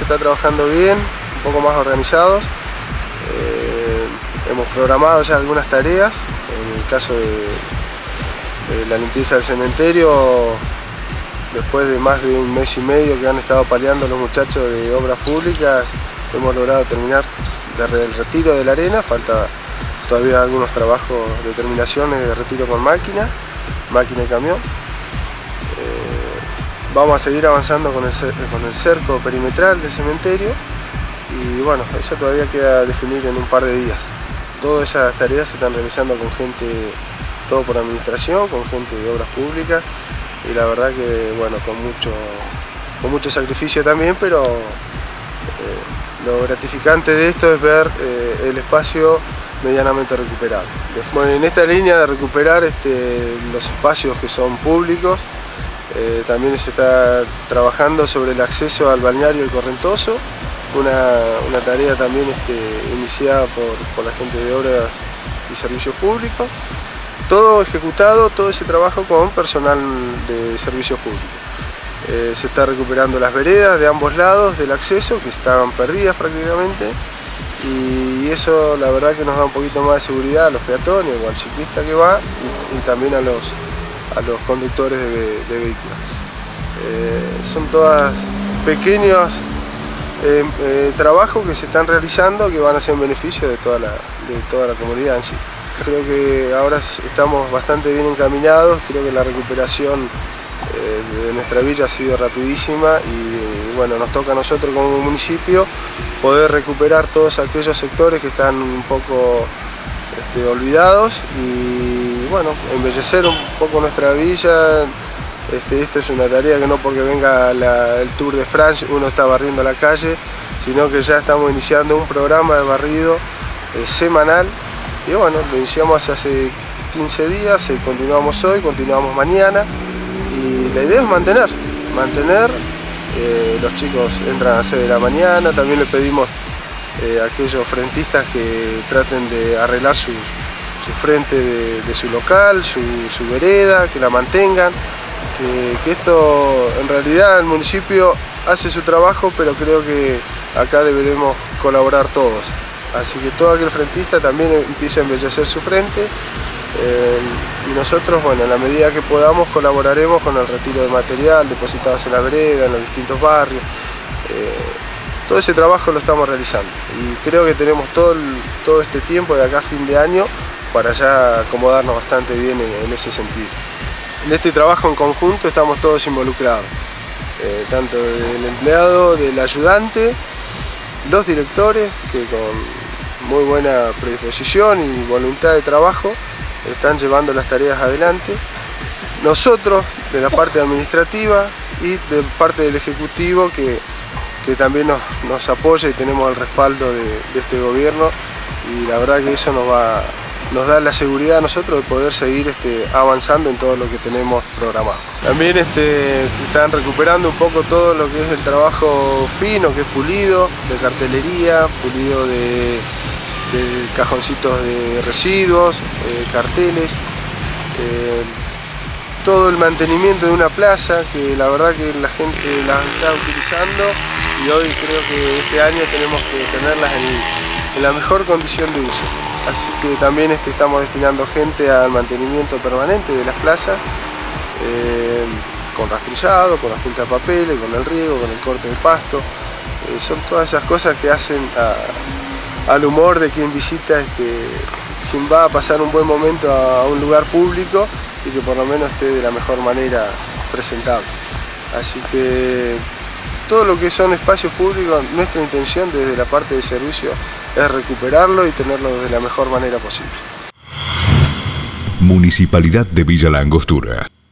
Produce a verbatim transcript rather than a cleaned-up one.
está trabajando bien, un poco más organizados. Eh, hemos programado ya algunas tareas. En el caso de, de la limpieza del cementerio, después de más de un mes y medio que han estado paliando los muchachos de obras públicas, hemos logrado terminar el retiro de la arena. Falta todavía algunos trabajos de terminaciones de retiro con máquina, máquina y camión. Eh, vamos a seguir avanzando con el, con el cerco perimetral del cementerio y bueno, eso todavía queda definir en un par de días. Todas esas tareas se están realizando con gente, todo por administración, con gente de obras públicas y la verdad que bueno, con mucho, con mucho sacrificio también, pero eh, lo gratificante de esto es ver eh, el espacio medianamente recuperado. Bueno, en esta línea de recuperar este, los espacios que son públicos, eh, también se está trabajando sobre el acceso al balneario El Correntoso, una, una tarea también este, iniciada por, por la gente de Obras y Servicios Públicos, todo ejecutado, todo ese trabajo con personal de servicios públicos. Eh, se está recuperando las veredas de ambos lados del acceso, que estaban perdidas prácticamente, y eso la verdad que nos da un poquito más de seguridad a los peatones o al ciclista que va y, y también a los, a los conductores de, de vehículos. Eh, son todas pequeños eh, eh, trabajos que se están realizando que van a ser en beneficio de toda la, de toda la comunidad en sí. Creo que ahora estamos bastante bien encaminados, creo que la recuperación de nuestra villa ha sido rapidísima y bueno, nos toca a nosotros como municipio poder recuperar todos aquellos sectores que están un poco este, olvidados y bueno, embellecer un poco nuestra villa. Este, esto es una tarea que no porque venga la, el Tour de France uno está barriendo la calle, sino que ya estamos iniciando un programa de barrido eh, semanal y bueno, lo iniciamos hace quince días, eh, continuamos hoy, continuamos mañana. Y la idea es mantener, mantener, eh, los chicos entran a las seis de la mañana, también le pedimos eh, a aquellos frentistas que traten de arreglar su, su frente de, de su local, su, su vereda, que la mantengan, que, que esto en realidad el municipio hace su trabajo, pero creo que acá deberemos colaborar todos. Así que todo aquel frentista también empiece a embellecer su frente. Eh, y nosotros, bueno, en la medida que podamos colaboraremos con el retiro de material depositados en la vereda, en los distintos barrios. Eh, todo ese trabajo lo estamos realizando y creo que tenemos todo, el, todo este tiempo de acá a fin de año para ya acomodarnos bastante bien en, en ese sentido. En este trabajo en conjunto estamos todos involucrados, eh, tanto del empleado, del ayudante, los directores que con muy buena predisposición y voluntad de trabajo están llevando las tareas adelante, nosotros de la parte administrativa y de parte del Ejecutivo que, que también nos, nos apoya y tenemos el respaldo de, de este gobierno y la verdad que eso nos, va, nos da la seguridad a nosotros de poder seguir este, avanzando en todo lo que tenemos programado. También este, se están recuperando un poco todo lo que es el trabajo fino, que es pulido, de cartelería, pulido de de cajoncitos de residuos, eh, carteles, eh, todo el mantenimiento de una plaza que la verdad que la gente las está utilizando y hoy creo que este año tenemos que tenerlas en, en la mejor condición de uso. Así que también este, estamos destinando gente al mantenimiento permanente de las plazas, eh, con rastrillado, con la junta de papeles, con el riego, con el corte de pasto. Eh, son todas esas cosas que hacen a, al humor de quien visita, este, quien va a pasar un buen momento a un lugar público y que por lo menos esté de la mejor manera presentable. Así que todo lo que son espacios públicos, nuestra intención desde la parte de servicio es recuperarlo y tenerlo de la mejor manera posible. Municipalidad de Villa La Angostura.